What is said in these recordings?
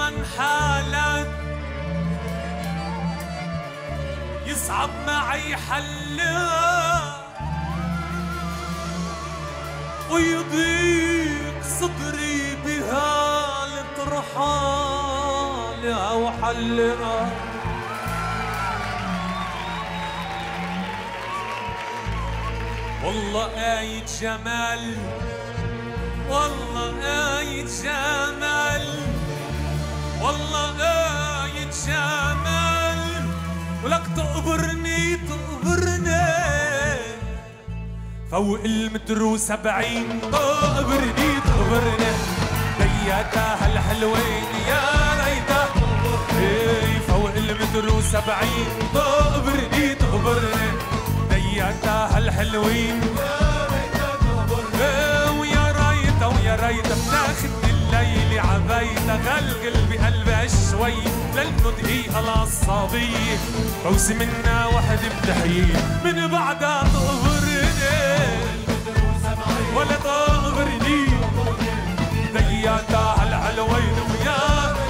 عن حالك يصعب معي حلها ويضيق صدري بهالترحالها وحلها. والله آية جمال، والله آية جمال، والله آية جمال، ولك تقبرني تقبرني فوق المتر وسبعين. تقبرني تقبرني دياتها هالحلوين يا ريتها فوق المتر وسبعين. تقبرني تقبرني دياتها هالحلوين ويا ريتها ويا ريتها بتاخد الليل عبيتها غلقل بقلبها شوي لانه دقيقة للصبية فوزي منا وحدة بتحيي من بعدها تقبرني ولا تقبرني دياتها هالحلوين ويا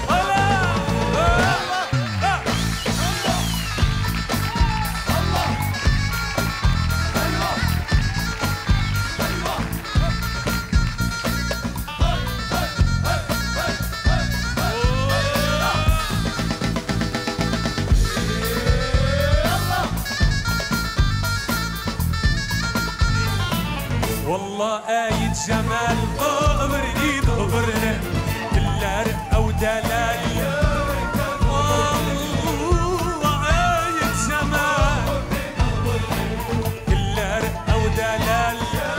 والله آية جمال. تقبرني تقبرني كلها رقة ودلال. والله آية جمال كلها رقة ودلال.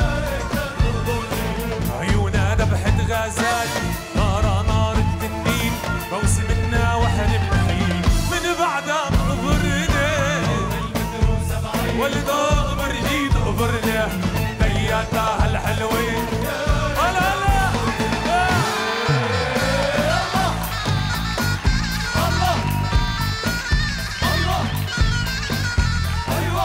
عيونها ذبحة غزال نارها نار التنين موسم منا وحن بنحيي من بعدها تقبرني ولا تقبرني تقبرني دياتها هالحلوين. هلا هلا الله الله ايوه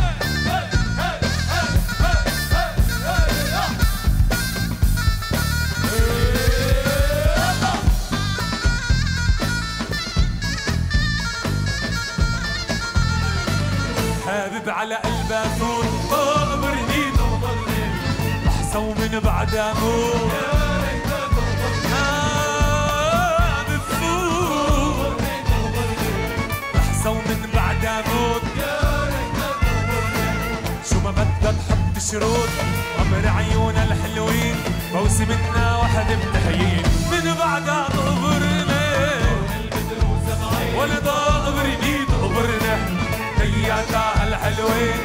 حابب على قلبها فوت. تقبرني ومن بعدها موت بفوت لحظة ومن بعدها موت. شو ما بدها تحط شروط عمر عيونها الحلوين فوزي منا واحد بتحيين من بعدها تقبرني ولا تقبرني تقبرني دياتها الحلوين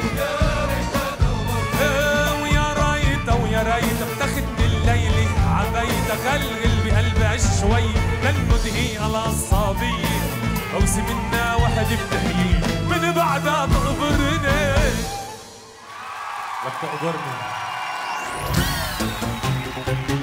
ويا ريتها بتاخدني الليلة عبيتها غلغل بقلبها شوي لانه دقيقة للصبية فوزي منا واحد بتحيي من بعدها تقبرني بدك تقبرني.